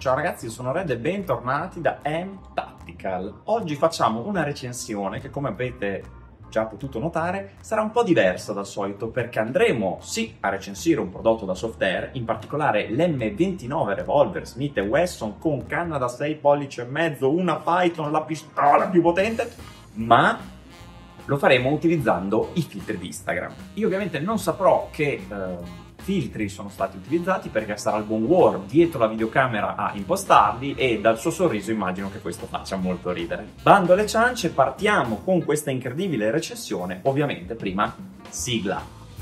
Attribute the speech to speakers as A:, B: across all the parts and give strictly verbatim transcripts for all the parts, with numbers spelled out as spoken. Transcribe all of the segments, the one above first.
A: Ciao ragazzi, io sono Red e bentornati da M-Tactical. Oggi facciamo una recensione che, come avete già potuto notare, sarà un po' diversa dal solito, perché andremo sì a recensire un prodotto da Softair, in particolare l'M ventinove Revolver Smith and Wesson con canna da sei pollici e mezzo, una Python, la pistola più potente, ma lo faremo utilizzando i filtri di Instagram. Io ovviamente non saprò che eh, filtri sono stati utilizzati, perché sarà il buon War dietro la videocamera a impostarli e dal suo sorriso immagino che questo faccia molto ridere. Bando alle ciance, partiamo con questa incredibile recensione. Ovviamente prima sigla.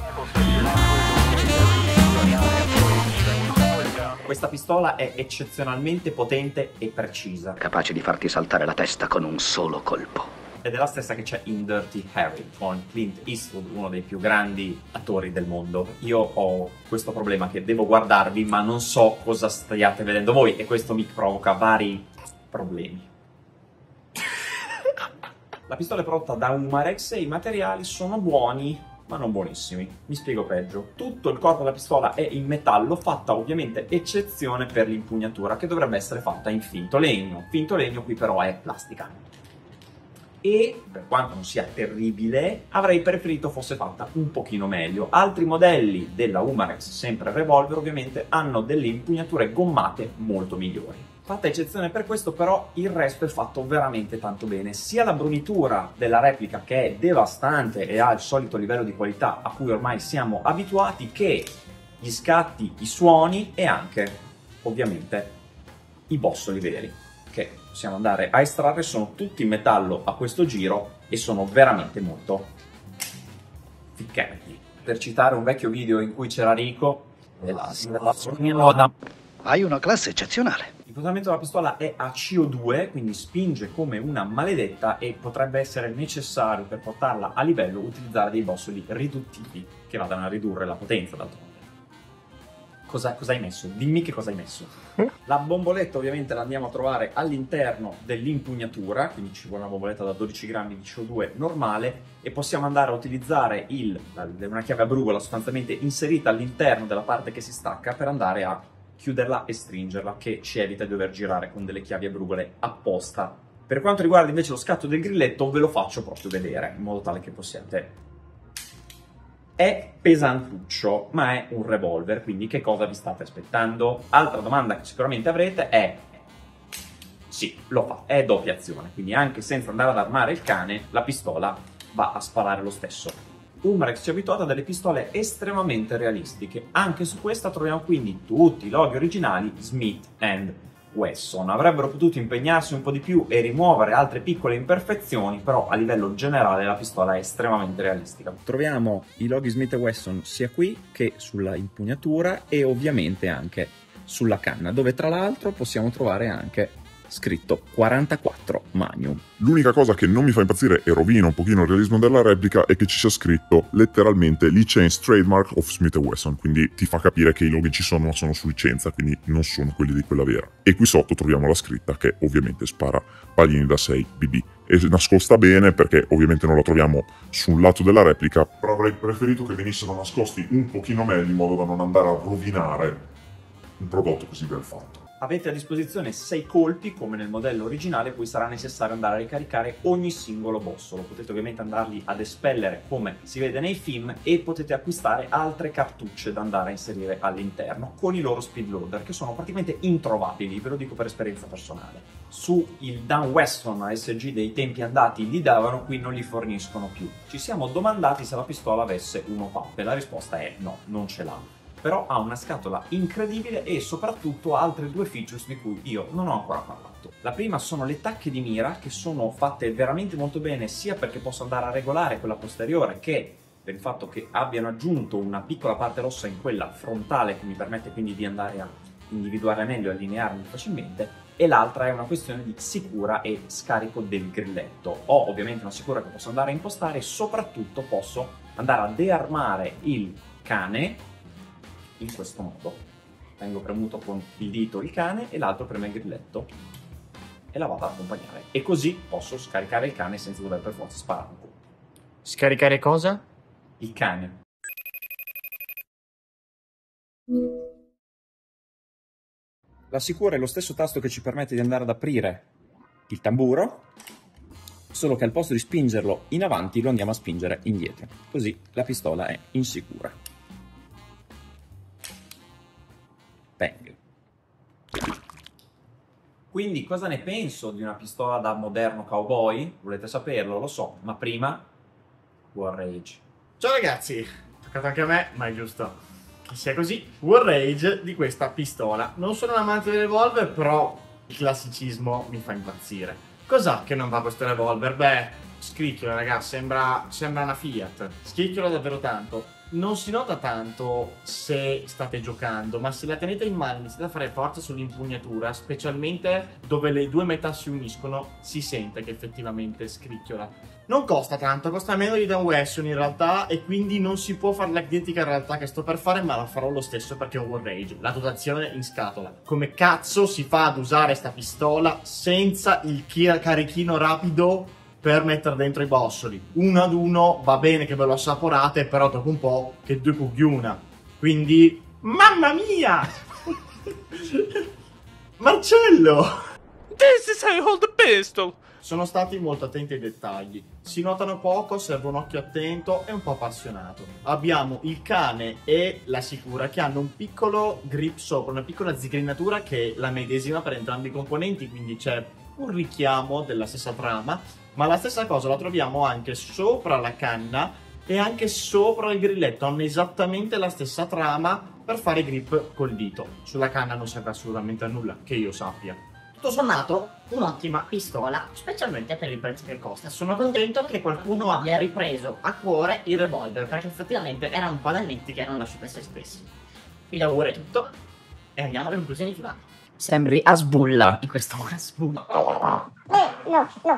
A: Questa pistola è eccezionalmente potente e precisa,
B: capace di farti saltare la testa con un solo colpo.
A: Ed è la stessa che c'è in Dirty Harry con Clint Eastwood, uno dei più grandi attori del mondo. Io ho questo problema che devo guardarvi ma non so cosa stiate vedendo voi, e questo mi provoca vari problemi. La pistola è prodotta da Umarex e i materiali sono buoni ma non buonissimi. Mi spiego peggio. Tutto il corpo della pistola è in metallo, fatta ovviamente eccezione per l'impugnatura, che dovrebbe essere fatta in finto legno. Finto legno qui però è plastica. E per quanto non sia terribile, avrei preferito fosse fatta un pochino meglio. Altri modelli della Umarex, sempre Revolver ovviamente, hanno delle impugnature gommate molto migliori. Fatta eccezione per questo, però, il resto è fatto veramente tanto bene. Sia la brunitura della replica, che è devastante e ha il solito livello di qualità a cui ormai siamo abituati, che gli scatti, i suoni e anche, ovviamente, i bossoli veri, che possiamo andare a estrarre. Sono tutti in metallo a questo giro e sono veramente molto ficcanti. Per citare un vecchio video in cui c'era Rico,
B: hai una classe eccezionale.
A: il posizionamento della pistola è a C O due, quindi spinge come una maledetta, e potrebbe essere necessario per portarla a livello utilizzare dei bossoli riduttivi che vadano a ridurre la potenza d'altronde. Cosa, cosa hai messo? Dimmi che cosa hai messo. La bomboletta ovviamente la andiamo a trovare all'interno dell'impugnatura, quindi ci vuole una bomboletta da dodici grammi di C O due normale, e possiamo andare a utilizzare il, una chiave a brugola sostanzialmente inserita all'interno della parte che si stacca per andare a chiuderla e stringerla, che ci evita di dover girare con delle chiavi a brugole apposta. Per quanto riguarda invece lo scatto del grilletto, ve lo faccio proprio vedere, in modo tale che possiate... È pesantuccio, ma è un revolver, quindi che cosa vi state aspettando? Altra domanda che sicuramente avrete è: sì, lo fa, è doppia azione, quindi anche senza andare ad armare il cane, la pistola va a sparare lo stesso. Umarex ci ha abituato a delle pistole estremamente realistiche. Anche su questa troviamo quindi tutti i loghi originali Smith and Wesson. Avrebbero potuto impegnarsi un po' di più e rimuovere altre piccole imperfezioni, però a livello generale la pistola è estremamente realistica. Troviamo i loghi Smith and Wesson sia qui che sulla impugnatura e ovviamente anche sulla canna, dove tra l'altro possiamo trovare anche scritto quarantaquattro Magnum.
C: L'unica cosa che non mi fa impazzire e rovina un pochino il realismo della replica è che ci sia scritto letteralmente license trademark of Smith and Wesson, quindi ti fa capire che i loghi ci sono ma sono su licenza, quindi non sono quelli di quella vera. E qui sotto troviamo la scritta che ovviamente spara pallini da sei B B. È nascosta bene perché ovviamente non la troviamo sul lato della replica, però avrei preferito che venissero nascosti un pochino meglio in modo da non andare a rovinare un prodotto così ben fatto.
A: Avete a disposizione sei colpi come nel modello originale, cui sarà necessario andare a ricaricare ogni singolo bossolo. Potete ovviamente andarli ad espellere come si vede nei film, e potete acquistare altre cartucce da andare a inserire all'interno con i loro speed loader, che sono praticamente introvabili, ve lo dico per esperienza personale. Su il Dan Wesson A S G dei tempi andati li davano, qui non li forniscono più. Ci siamo domandati se la pistola avesse uno pump e la risposta è no, non ce l'ha. Però ha una scatola incredibile e soprattutto ha altre due features di cui io non ho ancora parlato. La prima sono le tacche di mira, che sono fatte veramente molto bene, sia perché posso andare a regolare quella posteriore, che per il fatto che abbiano aggiunto una piccola parte rossa in quella frontale, che mi permette quindi di andare a individuare meglio e allinearmi facilmente, e l'altra è una questione di sicura e scarico del grilletto. Ho ovviamente una sicura che posso andare a impostare, e soprattutto posso andare a dearmare il cane in questo modo. Tengo premuto con il dito il cane e l'altro preme il grilletto e la vado ad accompagnare, e così posso scaricare il cane senza dover per forza sparare un colpo.
D: Scaricare cosa?
A: Il cane. la sicura è lo stesso tasto che ci permette di andare ad aprire il tamburo, solo che al posto di spingerlo in avanti lo andiamo a spingere indietro, così la pistola è insicura. Bang. Quindi cosa ne penso di una pistola da moderno cowboy? Volete saperlo? Lo so, ma prima War Rage.
D: Ciao ragazzi, toccato anche a me, ma è giusto che sia così. War Rage di questa pistola. Non sono un amante del revolver, però il classicismo mi fa impazzire. Cos'ha che non va questo revolver? Beh, scricchiola ragazzi, sembra, sembra una Fiat. Scricchiola davvero tanto. Non si nota tanto se state giocando, ma se la tenete in mano e iniziate a fare forza sull'impugnatura, specialmente dove le due metà si uniscono, si sente che effettivamente scricchiola. Non costa tanto, costa meno di Dan Wesson in realtà, e quindi non si può fare l'identica in realtà che sto per fare, ma la farò lo stesso perché ho War Rage, la dotazione in scatola. Come cazzo si fa ad usare sta pistola senza il carichino rapido per mettere dentro i bossoli? Uno ad uno va bene che ve lo assaporate, però dopo un po' che due cughi una. Quindi, mamma mia! Marcello!
E: This is how you hold the pistol!
D: Sono stati molto attenti ai dettagli. Si notano poco, serve un occhio attento e un po' appassionato. Abbiamo il cane e la sicura che hanno un piccolo grip sopra, una piccola zigrinatura che è la medesima per entrambi i componenti, quindi c'è un richiamo della stessa trama, ma la stessa cosa la troviamo anche sopra la canna e anche sopra il grilletto. Hanno esattamente la stessa trama per fare grip col dito. Sulla canna non serve assolutamente a nulla, che io sappia. Tutto sommato, un'ottima pistola, specialmente per il prezzo che costa. Sono contento che qualcuno abbia ripreso a cuore il revolver, perché effettivamente erano un po' dannetti che erano lasciati a se stessi. Vi auguro tutto e andiamo alle conclusioni finali.
F: Sembri a sbulla in questo a sbulla.
G: Eh, no, no.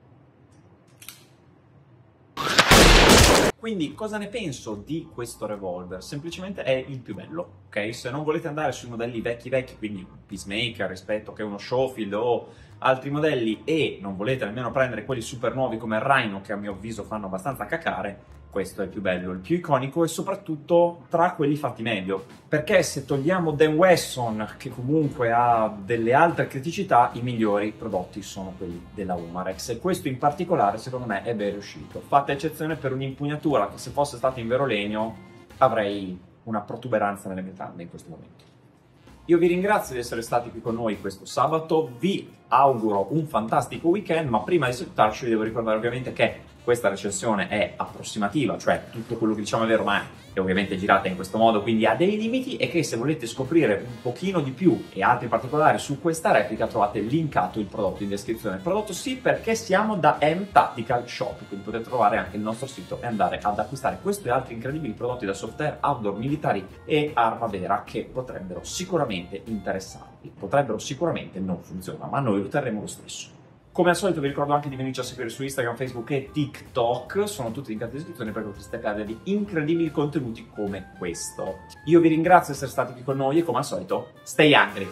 A: Quindi cosa ne penso di questo revolver? Semplicemente è il più bello, ok? Se non volete andare sui modelli vecchi vecchi, quindi Peacemaker rispetto che uno Schofield o altri modelli, e non volete nemmeno prendere quelli super nuovi come il Rhino, che a mio avviso fanno abbastanza cacare, questo è il più bello, il più iconico e soprattutto tra quelli fatti meglio. Perché se togliamo Dan Wesson, che comunque ha delle altre criticità, i migliori prodotti sono quelli della Umarex, e questo in particolare secondo me è ben riuscito. Fate eccezione per un'impugnatura che se fosse stata in vero legno avrei una protuberanza nelle mutande in questo momento. Io vi ringrazio di essere stati qui con noi questo sabato, vi auguro un fantastico weekend, ma prima di salutarci vi devo ricordare ovviamente che questa recensione è approssimativa, cioè tutto quello che diciamo è vero, ma è ovviamente girata in questo modo, quindi ha dei limiti, e che se volete scoprire un pochino di più e altri particolari su questa replica trovate linkato il prodotto in descrizione. Il prodotto sì, perché siamo da M Tactical Shop, quindi potete trovare anche il nostro sito e andare ad acquistare questo e altri incredibili prodotti da software, outdoor, militari e arma vera che potrebbero sicuramente interessarvi. Potrebbero sicuramente non funzionare, ma noi lo terremo lo stesso. Come al solito vi ricordo anche di venirci a seguire su Instagram, Facebook e TikTok, sono tutti linkati in descrizione per potersi staccare di incredibili contenuti come questo. Io vi ringrazio di essere stati qui con noi e come al solito, stay hungry!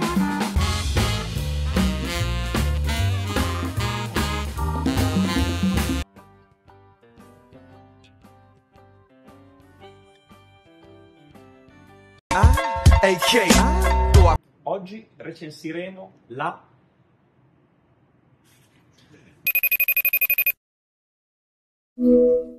A: Oggi recensiremo la
G: Mm.